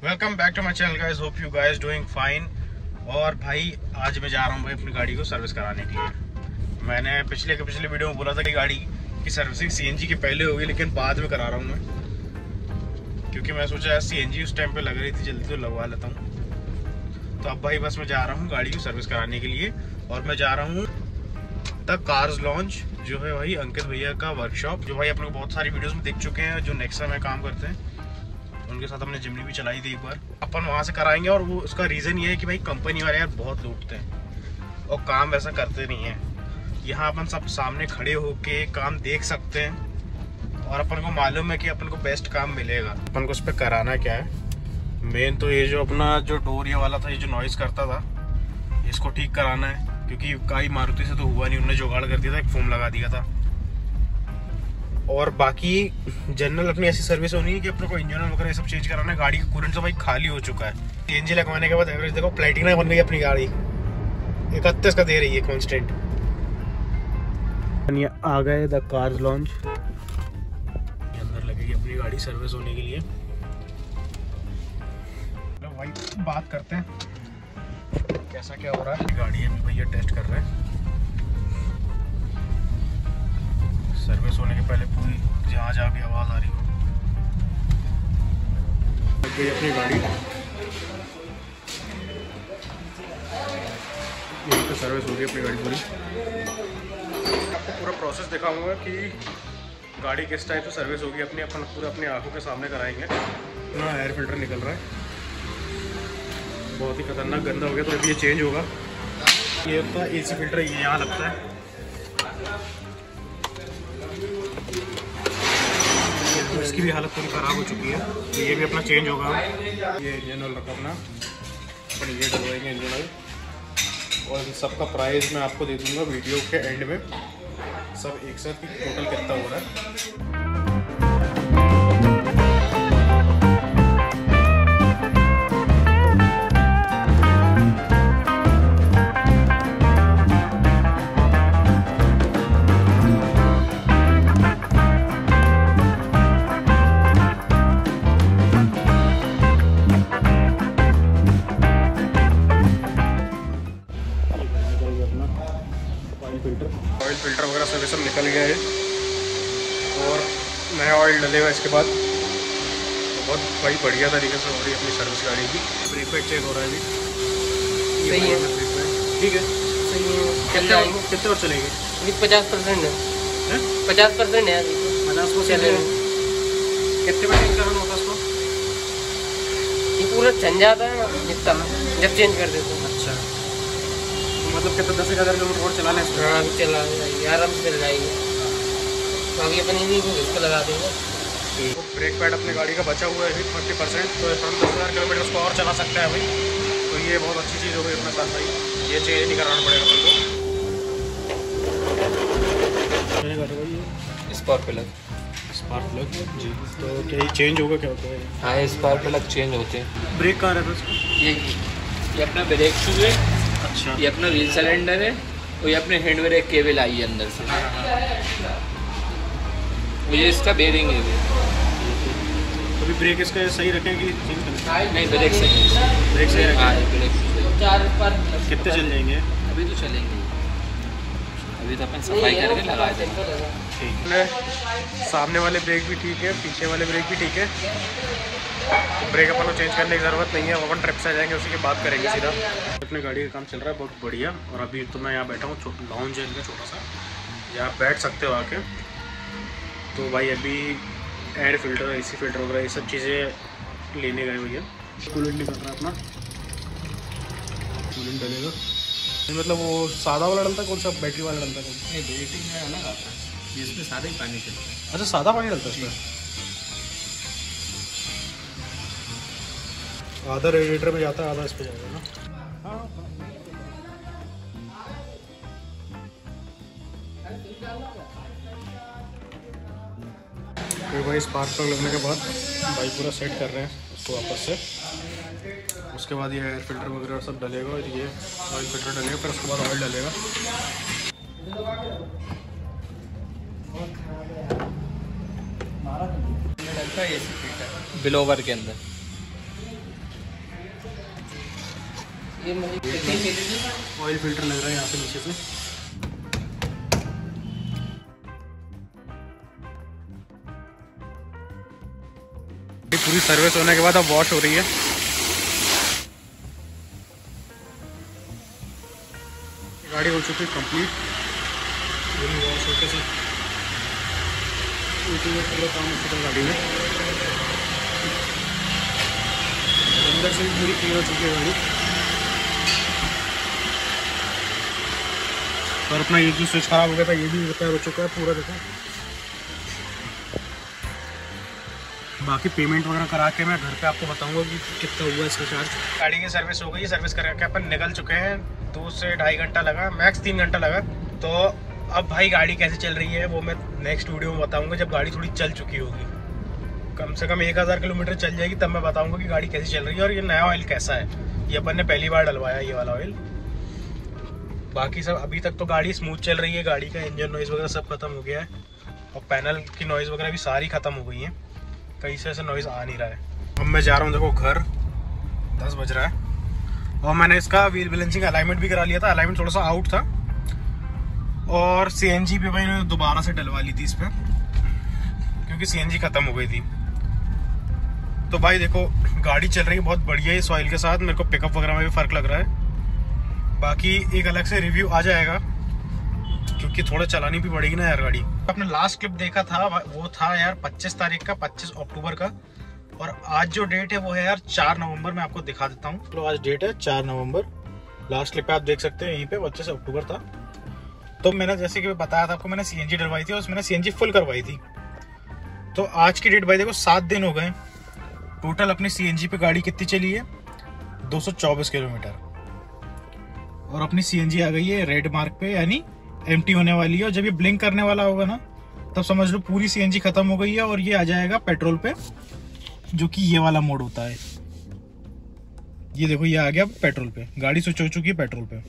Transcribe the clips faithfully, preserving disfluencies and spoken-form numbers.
Welcome back to my channel guys, hope you guys doing fine. और भाई आज मैं जा रहा हूँ भाई अपनी गाड़ी को सर्विस कराने के लिए। मैंने पिछले के पिछले वीडियो में बोला था कि गाड़ी की सर्विसिंग सीएनजी के पहले होगी, लेकिन बाद में करा रहा हूँ मैं, क्योंकि मैं सोचा सीएनजी उस टाइम पे लग रही थी, जल्दी तो लगवा लेता हूँ। तो अब भाई बस मैं जा रहा हूँ गाड़ी की सर्विस कराने के लिए, और मैं जा रहा हूँ द कार्स लॉन्च, जो है भाई अंकित भैया का वर्कशॉप, जो भाई अपने को बहुत सारी वीडियोस में देख चुके हैं, जो नेक्सा में काम करते हैं। उनके साथ हमने जिमनी भी चलाई थी एक बार, अपन वहाँ से कराएंगे। और वो उसका रीज़न ये है कि भाई कंपनी वाले यार बहुत लूटते हैं और काम वैसा करते नहीं है। यहाँ अपन सब सामने खड़े होके काम देख सकते हैं, और अपन को मालूम है कि अपन को बेस्ट काम मिलेगा। अपन को उस पर कराना क्या है, मेन तो ये जो अपना जो डोर ये वाला था, ये जो नॉइज़ करता था, इसको ठीक कराना है, क्योंकि कई मारुति से तो हुआ नहीं, उन्होंने जुगाड़ कर दिया था, एक फोम लगा दिया था। और बाकी जनरल अपनी ऐसी सर्विस होनी है कि अपने को इंजन वगैरह सब चेंज कराना है। गाड़ी का कूलेंट तो भाई खाली हो चुका है। सीएनजी लगवाने के बाद एवरेज देखो प्लेटिना बन गई अपनी गाड़ी, इकतीस का दे रही है कांस्टेंट। आ गए द कार्स लॉन्च, अंदर लगेगी अपनी गाड़ी सर्विस होने के लिए। तो भाई बात करते हैं कैसा क्या हो रहा है। गाड़ी अभी भैया टेस्ट कर रहे हैं, सर्विस होने के पहले पूरी जहाँ जहाँ भी आवाज़ आ रही हो। गई अपनी गाड़ी, यहीं पे सर्विस होगी अपनी गाड़ी पूरी। आपको पूरा प्रोसेस दिखाऊंगा कि गाड़ी किस टाइप से सर्विस होगी अपनी, अपन पूरा अपनी आंखों के सामने कराएंगे। ना एयर फिल्टर निकल रहा है, बहुत ही खतरनाक गंदा हो गया, तो अभी ये चेंज होगा। ये होता है एसी फिल्टर, ये यहाँ लगता है। तो इसकी भी हालत पूरी ख़राब हो चुकी है, तो ये भी अपना चेंज होगा। ये इंजन ऑयल रखा अपना, अपन ये डलवाएंगे इंजन ऑयल। और इन सबका प्राइस मैं आपको दे दूंगा वीडियो के एंड में, सब एक साथ टोटल कितना हो रहा है। ऑयल फिल्टर वगैरह सब सब निकल गया है, और नया ऑयल डलेगा इसके बाद। तो बहुत भाई बढ़िया तरीके से हो रही है अपनी सर्विस गाड़ी की। ब्रेक पैड चेक हो रहा है अभी, सही है, ठीक है, सही है। कितने कितने और चलेंगे? अभी पचास परसेंट है, पचास परसेंट है, पचास को चलेगा। कितने बजे इंटरन होता है इसको? ये पूरा छन जाता है जितना जब चेंज कर देते हैं। अच्छा, मतलब कितना दस हज़ार किलोमीटर और चला लें? हाँ चला जाएगी, आराम से चल जाएगी। बाकी अपन इन्हीं को इसको लगा देंगे। तो ब्रेक पैड अपनी गाड़ी का बचा हुआ है अभी ट्वेंटी परसेंट, तो हम दस हज़ार किलोमीटर उसको और चला सकते हैं भाई। तो ये बहुत अच्छी चीज़ हो गई अपने साथ भाई, ये चेंज नहीं कराना पड़ेगा अपन को। स्पार्क प्लग, स्पार्क प्लग जी, तो क्या ये चेंज होगा? क्या होता है? हाँ स्पार्क प्लग चेंज होते हैं। ब्रेक कहाँ रहता है इसको? ये ये अपना ब्रेक शू है। अच्छा, ये अपना व्हील सिलेंडर है, और ये अपने हैंड ब्रेक केबल आई है अंदर से। ये इसका बेरिंग है। अभी ब्रेक इसका सही रखें कि नहीं? ब्रेक सही है, ब्रेक सही रखें। हाँ ब्रेक चार पर कितने चल जाएंगे? अभी तो चलेंगे, अभी तो अपन सफाई करके लगा देंगे। ठीक है, सामने वाले ब्रेक भी ठीक है, पीछे वाले ब्रेक भी ठीक है। ब्रेक अपन को चेंज करने की ज़रूरत नहीं है, अपन ट्रिप से आ जाएंगे, उसी की बात करेंगे सीधा। अपने गाड़ी का काम चल रहा है बहुत बढ़िया। और अभी तो मैं यहाँ बैठा हूँ, लॉन्च है इनका छोटा सा, यहाँ बैठ सकते हो आके। तो भाई अभी एयर फिल्टर, एसी फिल्टर वगैरह ये सब चीज़ें लेने गए भैया। कूलेंट निकल रहा है अपना, कूलेंट डलेगा। मतलब वो सादा वाला डलता है, कौन सा बैटरी वाला डलता है? नहीं बैटरी में अलग आता है, इसमें सादा ही पानी चलता है। अच्छा, सादा पानी डलता है इसमें? आधा रेडिएटर में जाता है, आधा इस पे जाएगा ना। हाँ, फिर भाई स्पार्क प्लग लगने के बाद भाई पूरा सेट कर रहे हैं उसको वापस से। उसके बाद ये एयर फिल्टर वगैरह सब डलेगा, ये ऑयल फिल्टर डलेगा, फिर उसके बाद ऑयल डलेगा। डलता है एसी फिल्टर बिलोवर के अंदर। ये मुझे ऑयल फिल्टर लग रहा है यहाँ पे नीचे से। पूरी सर्विस होने के बाद अब वॉश हो रही है। गाड़ी हो चुकी है कंप्लीट, वॉश होकर से पूरा काम हो चुका है गाड़ी में। अंदर से भी पूरी क्लीन हो चुकी है गाड़ी। और अपना ये जो स्विच खराब हो गया था ये भी रिपेयर हो चुका है पूरा। देखो बाकी पेमेंट वगैरह करा के मैं घर पे आपको बताऊंगा कि कितना हुआ इसका चार्ज। गाड़ी की सर्विस हो गई, सर्विस करा के अपन निकल चुके हैं। दो से ढाई घंटा लगा, मैक्स तीन घंटा लगा। तो अब भाई गाड़ी कैसे चल रही है वो मैं नेक्स्ट वीडियो में बताऊंगा, जब गाड़ी थोड़ी चल चुकी होगी। कम से कम एक हज़ार किलोमीटर चल जाएगी तब मैं बताऊंगा कि गाड़ी कैसी चल रही है और ये नया ऑयल कैसा है। ये अपन ने पहली बार डलवाया ये वाला ऑयल। बाकी सब अभी तक तो गाड़ी स्मूथ चल रही है। गाड़ी का इंजन नॉइज़ वगैरह सब खत्म हो गया है और पैनल की नॉइज़ वगैरह भी सारी खत्म हो गई है, कहीं से ऐसा नॉइज़ आ नहीं रहा है। अब मैं जा रहा हूँ, देखो घर दस बज रहा है और मैंने इसका व्हील बैलेंसिंग अलाइनमेंट भी करा लिया था। अलाइनमेंट थोड़ा सा आउट था और सीएनजी पे मैंने दोबारा से डलवा ली थी इस पर, क्योंकि सीएनजी खत्म हो गई थी। तो भाई देखो गाड़ी चल रही है बहुत बढ़िया है इस ऑयल के साथ। मेरे को पिकअप वगैरह में भी फ़र्क लग रहा है। बाकी एक अलग से रिव्यू आ जाएगा क्योंकि थोड़ा चलानी भी पड़ेगी ना यार गाड़ी। आपने लास्ट क्लिप देखा था वो था यार पच्चीस तारीख का, पच्चीस अक्टूबर का। और आज जो डेट है वो है यार चार नवंबर। मैं आपको दिखा देता हूँ। तो आज डेट है चार नवंबर। लास्ट क्लिप पे आप देख सकते हैं, यहीं पे पच्चीस अक्टूबर था। तो मैंने जैसे कि बताया था आपको, मैंने सीएनजी डलवाई थी और उसमें सीएनजी फुल करवाई थी। तो आज की डेट भाई देखो सात दिन हो गए टोटल। अपनी सीएनजी पे गाड़ी कितनी चली है? दो सौ चौबीस किलोमीटर। और अपनी सीएनजी आ गई है रेड मार्क पे, यानी एम्प्टी होने वाली है। और जब ये ब्लिंक करने वाला होगा ना तब समझ लो पूरी सीएनजी खत्म हो गई है और ये आ जाएगा पेट्रोल पे, जो कि ये वाला मोड होता है। ये देखो ये आ गया पेट्रोल पे, गाड़ी स्विच हो चुकी है पेट्रोल पे।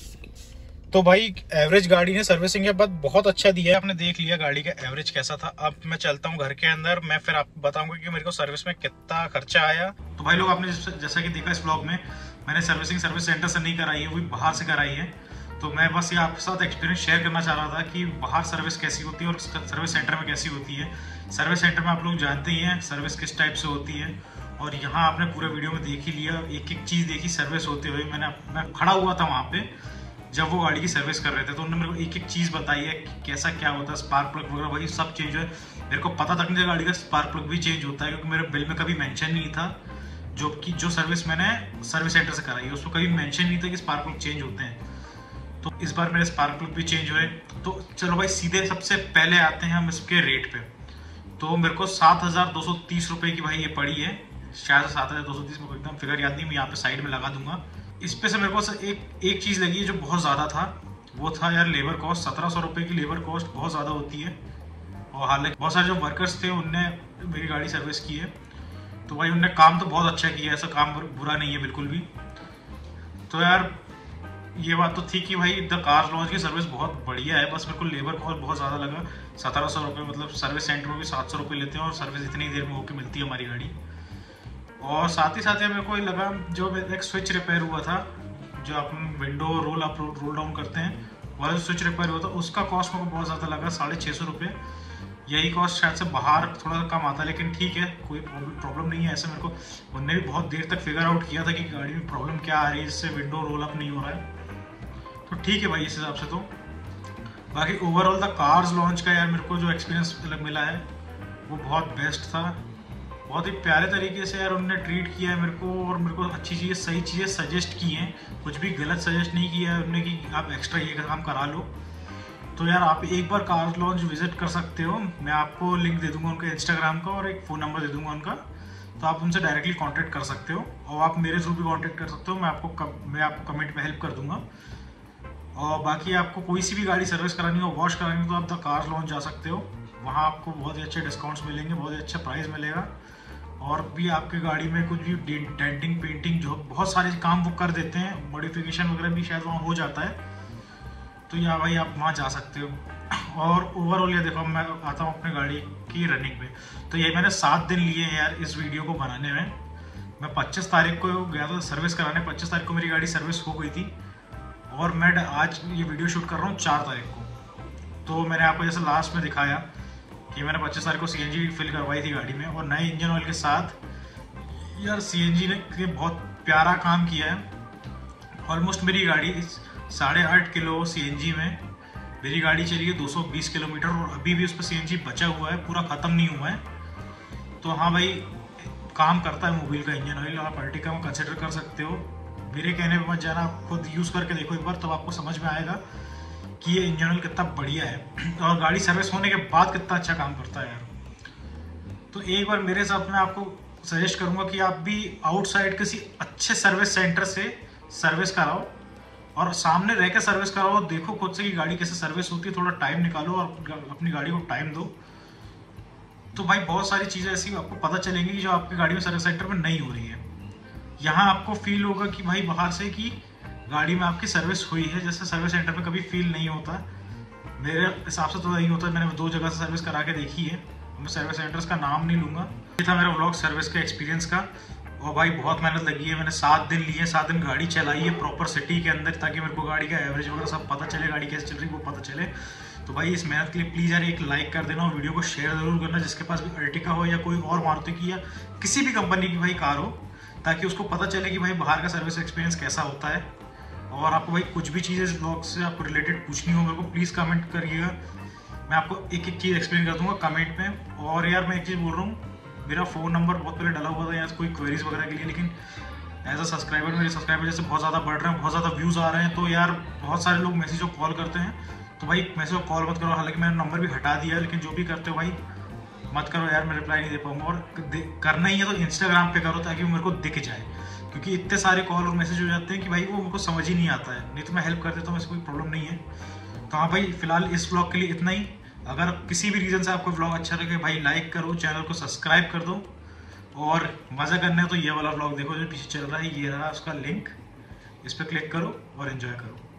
तो भाई एवरेज गाड़ी ने सर्विसिंग के बाद बहुत अच्छा दिया है। आपने देख लिया गाड़ी का एवरेज कैसा था। अब मैं चलता हूँ घर के अंदर, मैं फिर आपको बताऊंगा कि मेरे को सर्विस में कितना खर्चा आया। तो भाई लोग आपने जैसा कि देखा इस ब्लॉग में, मैंने सर्विसिंग सर्विस सेंटर से नहीं कराई है, वो बाहर से कराई है। तो मैं बस ये आपके साथ एक्सपीरियंस शेयर करना चाह रहा था कि बाहर सर्विस कैसी होती है और सर्विस सेंटर में कैसी होती है। सर्विस सेंटर में आप लोग जानते ही हैं सर्विस किस टाइप से होती है, और यहाँ आपने पूरे वीडियो में देख ही लिया, एक एक चीज़ देखी सर्विस होते हुए। मैंने मैं खड़ा हुआ था वहाँ पे जब वो गाड़ी की सर्विस कर रहे थे, तो उन्होंने मेरे को एक एक चीज़ बताई है कि कैसा क्या होता है। स्पार्क प्लग वगैरह वही सब चेंज है। मेरे को पता तक नहीं था गाड़ी का स्पार्क प्लग भी चेंज होता है, क्योंकि मेरे बिल में कभी मेंशन नहीं था। जो कि जो सर्विस मैंने सर्विस सेंटर से कराई है उसको कभी मेंशन नहीं था कि स्पार्क प्लग चेंज होते हैं। तो इस बार मेरे स्पार्क प्लग भी चेंज हुए। तो चलो भाई सीधे सबसे पहले आते हैं हम इसके रेट पे। तो मेरे को सात हज़ार दो सौ तीस रुपये की भाई ये पड़ी है, शायद सात हज़ार दो सौ तीस, मेरे को एकदम फिगर याद नहीं, मैं यहाँ पे साइड में लगा दूंगा। इस पे से मेरे को एक एक चीज़ लगी है जो बहुत ज़्यादा था, वो था यार लेबर कॉस्ट। सत्रह सौ रुपये की लेबर कॉस्ट बहुत ज़्यादा होती है। और हालांकि बहुत सारे जो वर्कर्स थे उनने मेरी गाड़ी सर्विस की है, तो भाई उनने काम तो बहुत अच्छा किया है, ऐसा काम बुरा नहीं है बिल्कुल भी। तो यार ये बात तो थी कि भाई द कार लॉन्च की सर्विस बहुत बढ़िया है, बस मेरे को लेबर कॉस्ट बहुत ज़्यादा लगा। सत्रह सौ रुपये, मतलब सर्विस सेंटर में भी सात सौ रुपये लेते हैं और सर्विस इतनी देर में होकर मिलती है हमारी गाड़ी। और साथ ही साथ मेरे को लगा जो एक स्विच रिपेयर हुआ था, जो आप window roll up roll down करते हैं, वाला जो स्विच रिपेयर हुआ था उसका कॉस्ट मेरे को बहुत ज़्यादा लगा, साढ़े छः सौ रुपये। यही कॉस्ट शायद से बाहर थोड़ा सा कम आता है, लेकिन ठीक है, कोई प्रॉब्लम नहीं है। ऐसे मेरे को उनने भी बहुत देर तक फिगर आउट किया था कि गाड़ी में प्रॉब्लम क्या आ रही है, जिससे विंडो रोल अप नहीं हो रहा है। तो ठीक है भाई इस हिसाब से। तो बाकी ओवरऑल द कार्स लॉन्च का यार मेरे को जो एक्सपीरियंस मिला है वो बहुत बेस्ट था। बहुत ही प्यारे तरीके से यार उन्होंने ट्रीट किया है मेरे को, और मेरे को अच्छी चीज़ें सही चीज़ें सजेस्ट की हैं, कुछ भी गलत सजेस्ट नहीं किया है उन्होंने कि आप एक्स्ट्रा ये काम करा लो। तो यार आप एक बार कार लॉन्च विजिट कर सकते हो। मैं आपको लिंक दे दूंगा उनके इंस्टाग्राम का और एक फ़ोन नंबर दे दूंगा उनका, तो आप उनसे डायरेक्टली कांटेक्ट कर सकते हो। और आप मेरे थ्रू भी कांटेक्ट कर सकते हो, मैं आपको कम, मैं आपको कमेंट में हेल्प कर दूंगा। और बाकी आपको कोई सी भी गाड़ी सर्विस करानी हो, वॉश करानी हो, तो आप द कार लॉन्च जा सकते हो। वहाँ आपको बहुत ही अच्छे डिस्काउंट्स मिलेंगे, बहुत ही अच्छा प्राइस मिलेगा। और भी आपके गाड़ी में कुछ भी डेंटिंग पेंटिंग जो बहुत सारे काम वो कर देते हैं, मॉडिफिकेशन वगैरह भी शायद वहाँ हो जाता है। तो या भाई आप वहाँ जा सकते हो। और ओवरऑल ये देखो मैं आता हूँ अपने गाड़ी की रनिंग पे। तो ये मैंने सात दिन लिए हैं यार इस वीडियो को बनाने में। मैं पच्चीस तारीख को गया था सर्विस कराने, पच्चीस तारीख को मेरी गाड़ी सर्विस हो गई थी और मैं आज ये वीडियो शूट कर रहा हूँ चार तारीख को। तो मैंने आपको जैसे लास्ट में दिखाया कि मैंने पच्चीस तारीख को सीएनजी फिल करवाई थी गाड़ी में और नए इंजन ऑयल के साथ। यार सीएनजी ने बहुत प्यारा काम किया है। ऑलमोस्ट मेरी गाड़ी साढ़े आठ किलो सीएनजी में मेरी गाड़ी चली है दो सौ बीस किलोमीटर और अभी भी उस पर सीएनजी बचा हुआ है, पूरा ख़त्म नहीं हुआ है। तो हाँ भाई, काम करता है मोबिल का इंजन ऑयल, आप अर्टिगा में कंसिडर कर सकते हो। मेरे कहने पे मत जाना, आप खुद यूज़ करके देखो एक बार, तब तो आपको समझ में आएगा कि ये इंजन ऑयल कितना बढ़िया है और गाड़ी सर्विस होने के बाद कितना अच्छा काम करता है यार। तो एक बार मेरे हिसाब से मैं आपको सजेस्ट करूँगा कि आप भी आउटसाइड किसी अच्छे सर्विस सेंटर से सर्विस कराओ और सामने रह के सर्विस कराओ, देखो खुद से कि गाड़ी कैसे सर्विस होती है। थोड़ा टाइम निकालो और अपनी गाड़ी को टाइम दो, तो भाई बहुत सारी चीज़ें ऐसी आपको पता चलेंगी जो आपकी गाड़ी में सर्विस सेंटर में नहीं हो रही है। यहाँ आपको फील होगा कि भाई बाहर से कि गाड़ी में आपकी सर्विस हुई है, जैसे सर्विस सेंटर में कभी फील नहीं होता। मेरे हिसाब से तो नहीं होता, मैंने दो जगह से सर्विस करा के देखी है, मैं सर्विस सेंटर्स का नाम नहीं लूँगा। ये था मेरा व्लॉग सर्विस का एक्सपीरियंस का। और भाई बहुत मेहनत लगी है, मैंने सात दिन लिए, सात दिन गाड़ी चलाई है प्रॉपर सिटी के अंदर, ताकि मेरे को गाड़ी का एवरेज वगैरह सब पता चले, गाड़ी कैसे चल रही है वो पता चले। तो भाई इस मेहनत के लिए प्लीज़ यार एक लाइक कर देना और वीडियो को शेयर ज़रूर करना, जिसके पास भी अर्टिगा हो या कोई और मारुति की या किसी भी कंपनी की भाई कार हो, ताकि उसको पता चले कि भाई बाहर का सर्विस एक्सपीरियंस कैसा होता है। और आपको भाई कुछ भी चीज़ें इस ब्लॉग से आपको रिलेटेड पूछनी हो मेरे को प्लीज़ कमेंट करिएगा, मैं आपको एक एक चीज़ एक्सप्लेन कर दूंगा कमेंट में। और यार मैं एक चीज़ बोल रहा हूँ, मेरा फ़ोन नंबर बहुत पहले डाला हुआ था यार कोई क्वेरीज वगैरह के लिए, लेकिन एज अ सब्सक्राइबर मेरे सब्सक्राइबर जैसे बहुत ज़्यादा बढ़ रहे हैं, बहुत ज़्यादा व्यूज़ आ रहे हैं, तो यार बहुत सारे लोग मैसेज और कॉल करते हैं, तो भाई मैसेज और कॉल मत करो। हालांकि मैंने नंबर भी हटा दिया है, लेकिन जो भी करते हो भाई मत करो यार, मैं रिप्लाई नहीं दे पाऊंगा। और करना ही है तो इंस्टाग्राम पे करो, ताकि वो मेरे को दिख जाए, क्योंकि इतने सारे कॉल और मैसेज हो जाते हैं कि भाई वो मेरे को समझ ही नहीं आता है। नहीं तो मैं हेल्प कर देता हूँ, ऐसे कोई प्रॉब्लम नहीं है। तो हाँ भाई, फिलहाल इस व्लॉग के लिए इतना ही। अगर किसी भी रीज़न से आपको व्लॉग अच्छा लगे भाई लाइक करो, चैनल को सब्सक्राइब कर दो, और मज़ा करना है तो ये वाला व्लॉग देखो जो पीछे चल रहा है, ये रहा उसका लिंक, इस पर क्लिक करो और एंजॉय करो।